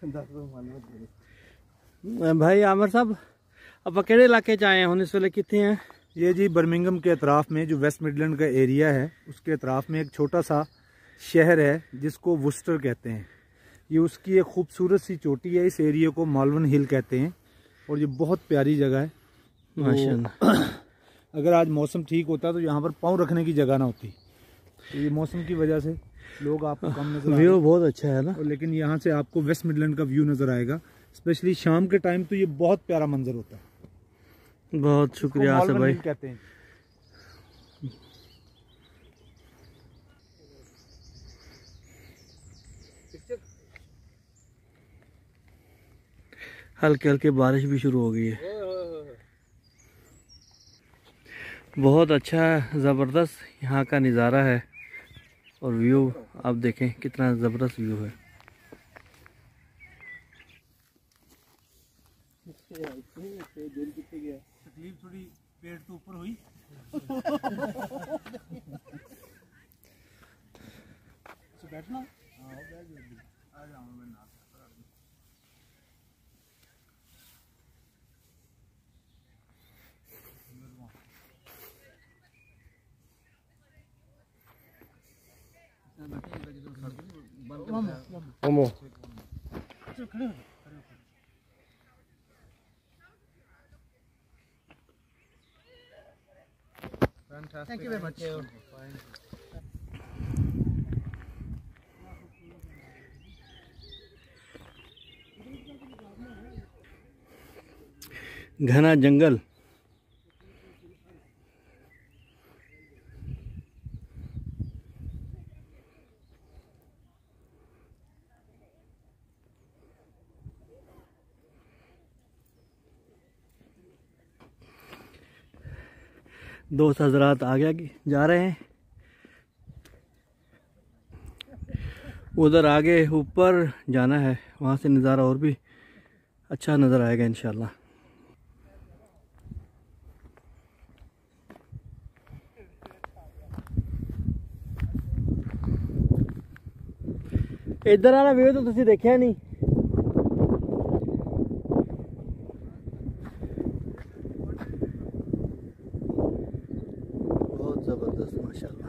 भाई आमिर साहब आप अकेले इलाके च आए हैं इस वेले कितने हैं? ये जी बर्मिंघम के अतराफ़ में जो वेस्ट मिडलैंड का एरिया है उसके अतराफ़ में एक छोटा सा शहर है जिसको वुस्टर कहते हैं। ये उसकी एक खूबसूरत सी चोटी है। इस एरिया को मालवन हिल कहते हैं और ये बहुत प्यारी जगह है। माशाल्लाह। अगर आज मौसम ठीक होता तो यहाँ पर पाँव रखने की जगह ना होती। तो ये मौसम की वजह से लोग आपको कम नजर व्यू बहुत अच्छा है ना। और लेकिन यहाँ से आपको वेस्ट मिडलैंड का व्यू नज़र आएगा। स्पेशली शाम के टाइम तो ये बहुत प्यारा मंजर होता है। बहुत शुक्रिया आसिफ भाई। कहते हैं। हल्के हल्के बारिश भी शुरू हो गई है। बहुत अच्छा ज़बरदस्त यहाँ का नज़ारा है और व्यू आप देखें कितना ज़बरदस्त व्यू है। तकलीफ थोड़ी पेट तो ऊपर हुई। बैठना आ जाऊँ मैं ना। Thank you very much. घना जंगल, दोस्त हजरात आगे जा रहे हैं। उधर आगे ऊपर जाना है, वहाँ से नज़ारा और भी अच्छा नज़र आएगा इंशाल्लाह। इधर वाला व्यू तो तुसी देखिया नहीं। बहुत ज़बरदस्त माशाल्लाह।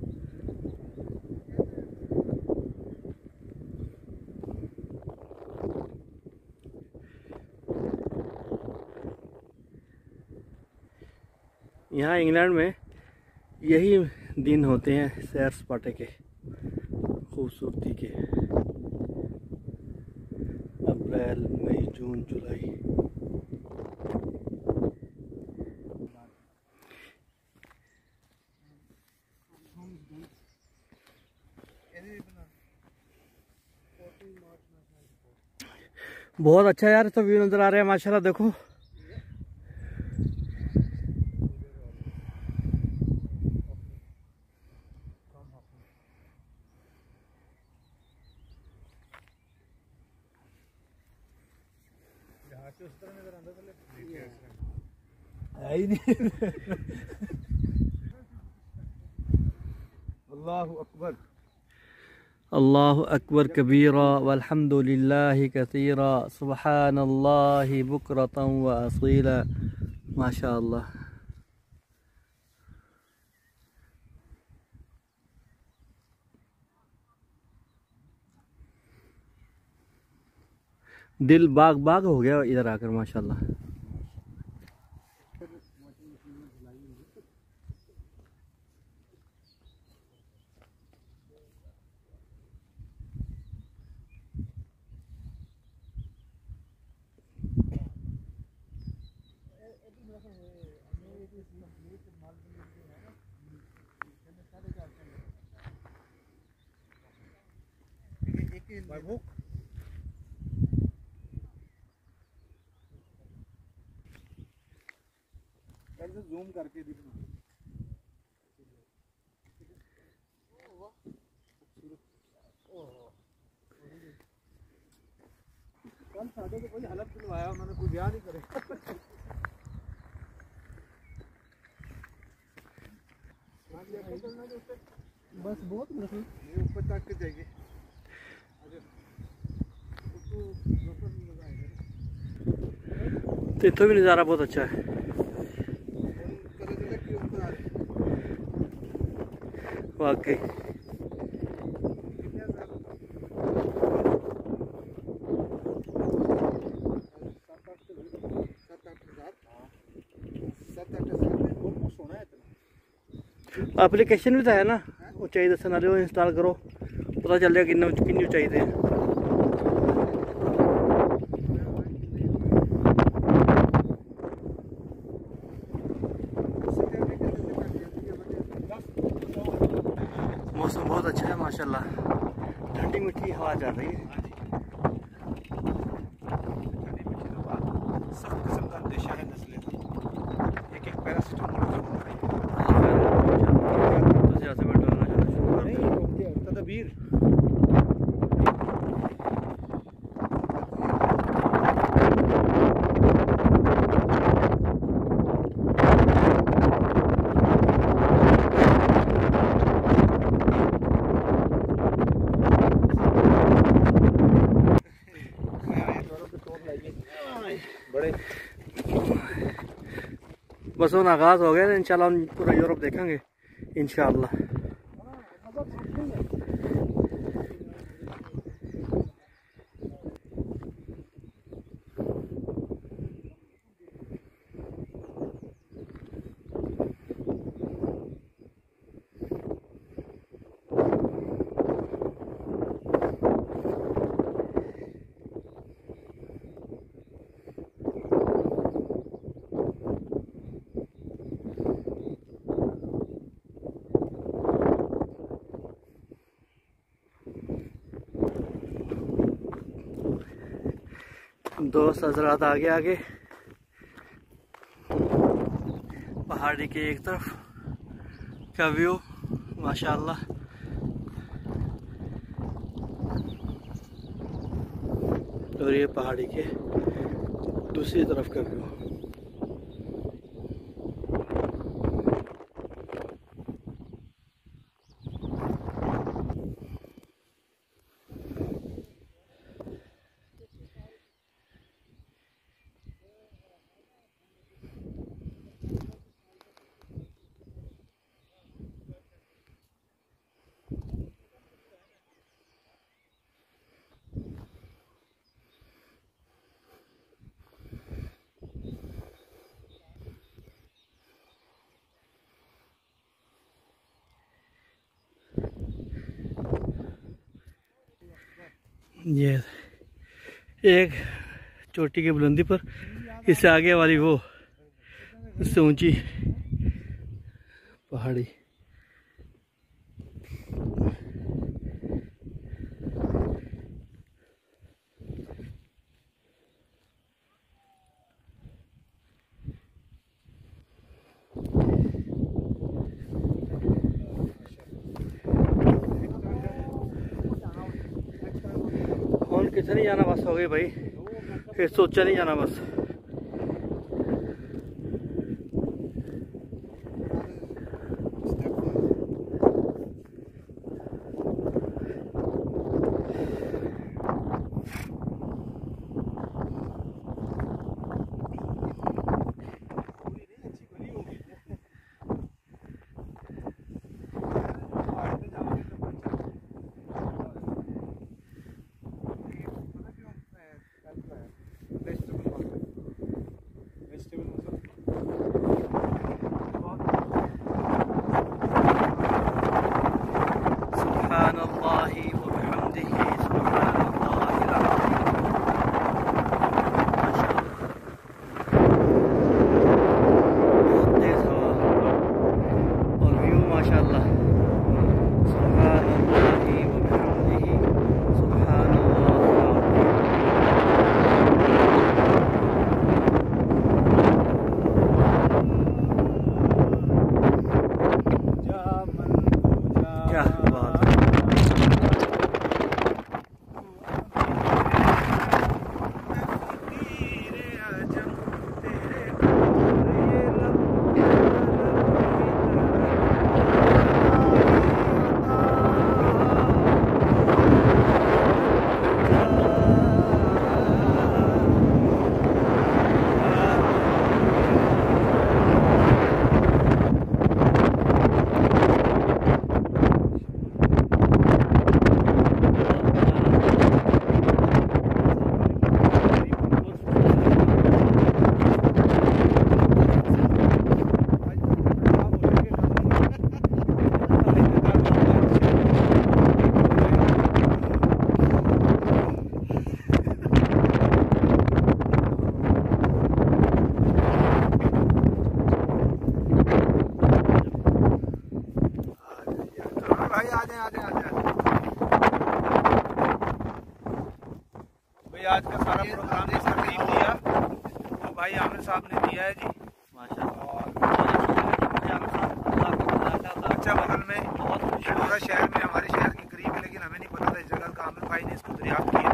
यहाँ इंग्लैंड में यही दिन होते हैं सैर सपाटे के, खूबसूरती के। अप्रैल, मई, जून, जुलाई। बहुत अच्छा यार तो व्यू नज़र आ रहा है माशाल्लाह। देखो अल्लाहु अकबर। अल्लाहु अकबर कबीरा वल्हम्दुलिल्लाहि कसीरा सुब्हानल्लाहि बुक्रतन व असीला। माशाअल्लाह। दिल बाग बाग हो गया इधर आकर माशाअल्लाह। जूम करके दिखना। कल सादे को कोई हलफ दिलवाया उन्होंने, कोई ब्याह नहीं करे। बस बहुत ऊपर तक के जाएंगे। तो इतना भी नज़ारा बहुत अच्छा है वाकई। एप्लीकेशन भी तो है ना ऊंचाई दसन वाले वो इंस्टॉल करो पता चल जाएगा कितनी ऊंचाई ते मौसम बहुत अच्छा है माशाल्लाह ठंडी मीठी हवा चल रही है। सख्त किस्म का अंदेशा है नस्लें एक एक पैरासिटामोल तदबीर बड़े बस वो आगाज़ हो गया इंशाल्लाह हम पूरा यूरोप देखेंगे इंशाल्लाह। दोस्त हजरात आगे आगे पहाड़ी के एक तरफ का व्यू माशाल्लाह और ये पहाड़ी के दूसरी तरफ का व्यू। ये एक चोटी की बुलंदी पर इससे आगे वाली वो उससे ऊंची पहाड़ी। किसे नहीं जाना बस हो गई भाई फिर सोचा नहीं जाना बस। भाई आज का सारा प्रोग्राम जिसका टीम दिया वो भाई आमिर साहब ने दिया है जी माशाल्लाह। और अच्छा बगल में शहर में हमारे शहर के करीब है, लेकिन हमें नहीं पता था इस जगह का। आमिर भाई ने इसको दरियाफ्त किया।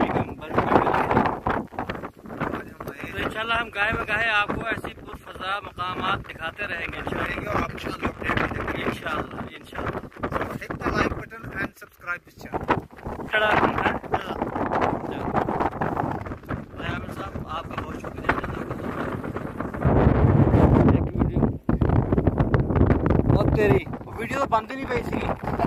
तो इंशाल्लाह हम गाहे बगाहे आपको ऐसी पुरफज़ा मकामात दिखाते रहेंगे और आप उसकी अपडेट भी देंगे इंशाल्लाह। Hit the like button and subscribe this channel. साहब आपका बहुत शुक्रिया। अब तेरी वीडियो तो बंद ही नहीं पई सी।